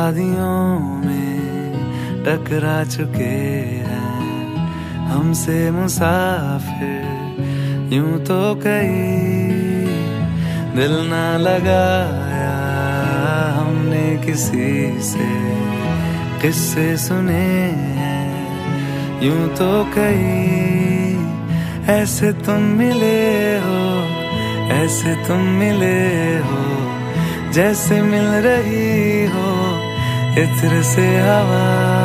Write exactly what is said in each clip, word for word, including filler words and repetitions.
वादियों में टकरा चुके हैं हमसे मुसाफिर। यूं तो कहीं दिल ना लगाया हमने किसी से, किस्से सुने हैं यूं तो कहीं। ऐसे तुम मिले हो, ऐसे तुम मिले हो, जैसे मिल रही हो इत्र से हवा।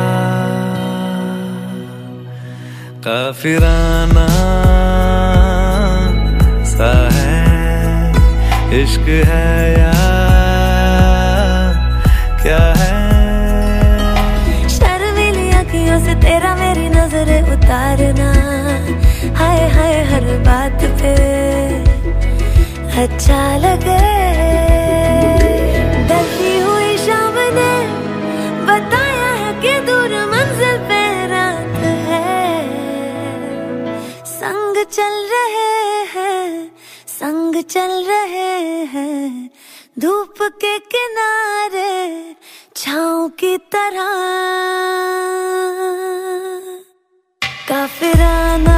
काफिराना सा है इश्क है या क्या है। शर्मीली आँखियों से तेरा मेरी नजरें उतारना, हाय हाय हर बात पे अच्छा लगे। ढलती हुई शाम ने बताया है कि दूर मंजिल पे रात है। संग चल रहे हैं, संग चल रहे हैं, धूप के किनारे छाँव की तरह। काफिराना